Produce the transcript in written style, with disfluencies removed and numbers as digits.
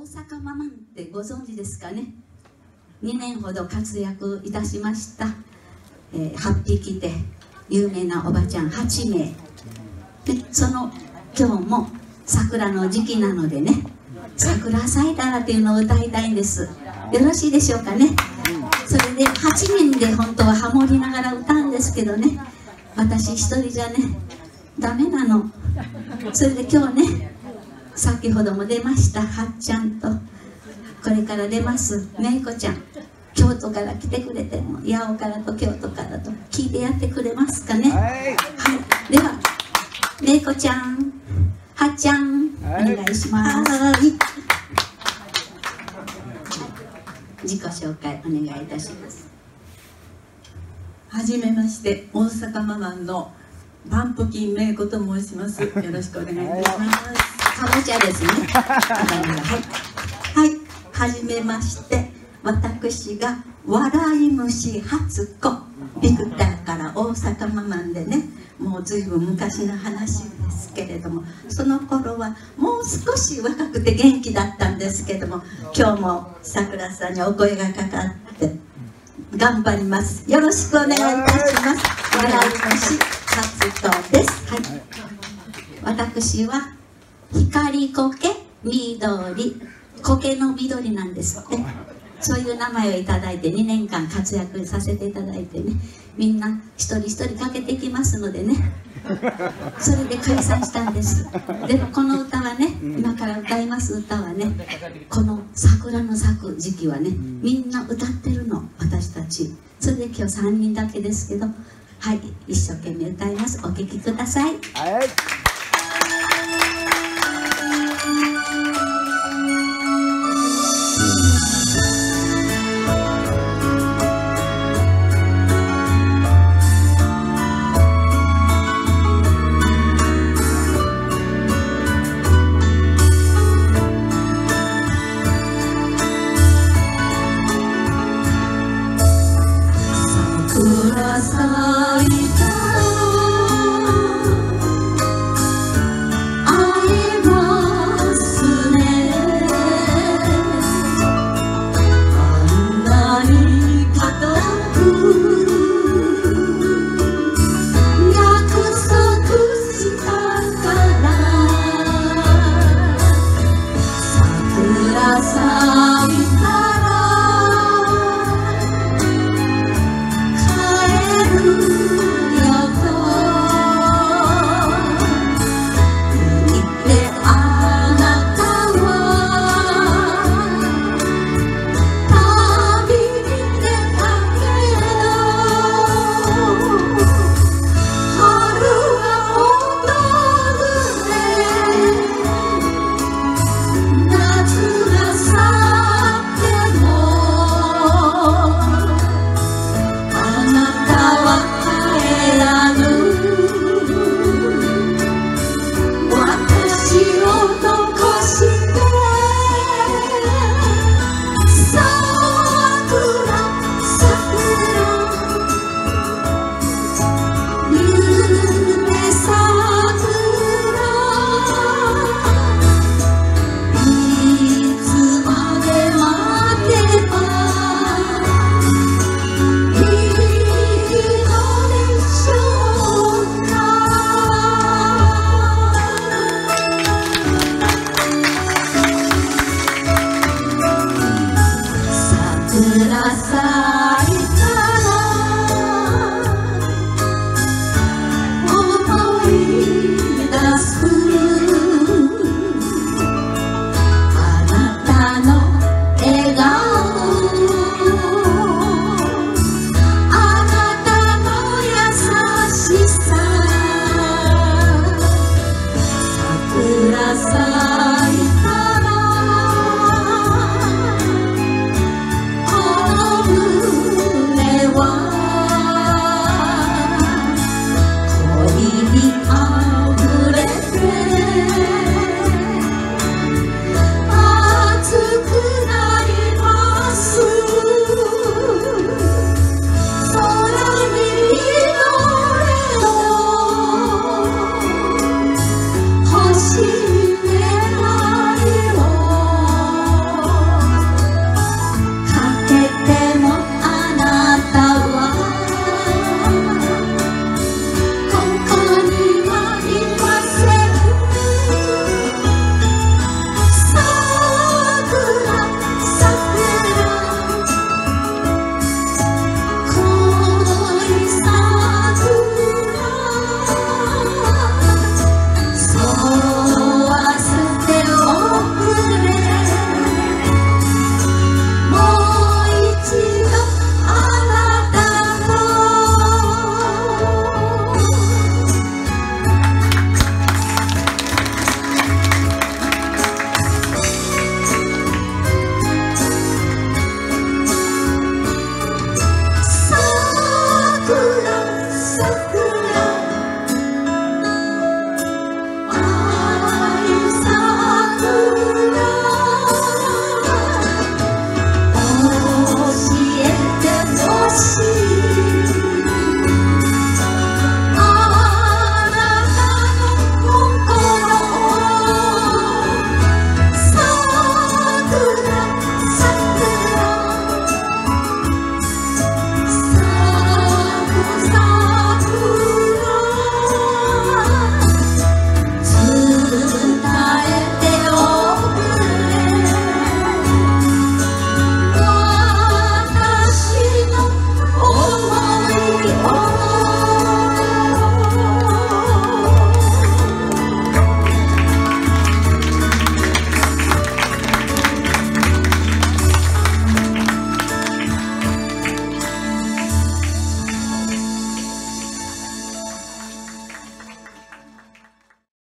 阪ママンってご存知ですかね。2年ほど活躍いたしました、8匹で有名なおばちゃん8名で、その今日も桜の時期なのでね、桜咲いたらっていうのを歌いたいんです。よろしいでしょうかね。それで8人で本当はハモりながら歌うんですけどね、私一人じゃねダメなの。それで今日ね、先ほども出ましたはっちゃんと、これから出ますめいこちゃん、京都から来てくれて、八尾からと京都からと聞いてやってくれますかね。はい、ではめいこちゃん、はっちゃん、お願いします。自己紹介お願いいたします。 はじめまして、大阪ママンのパンプキンめいこと申します。よろしくお願いいたします。 かぼちゃですね。 はい、はじめまして、私が笑い虫初子ビクターから大阪ママンでね、もうずいぶん昔の話ですけれども、その頃はもう少し若くて元気だったんですけども、今日もさくらさんにお声がかかって頑張ります。よろしくお願いいたします。笑い虫初子です。はい、 私は光苔緑、苔の緑なんですって。そういう名前をいただいて2年間活躍させていただいてね、みんな一人一人かけてきますのでね、それで解散したんです。でもこの歌はね、今から歌います歌はね、この桜の咲く時期はね、みんな歌ってるの、私たち。それで今日3人だけですけど、はい、一生懸命歌います。お聴きください。